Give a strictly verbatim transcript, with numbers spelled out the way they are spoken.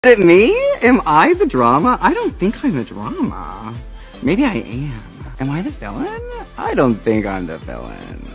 Is it me? Am I the drama? I don't think I'm the drama. Maybe I am. Am I the villain? I don't think I'm the villain.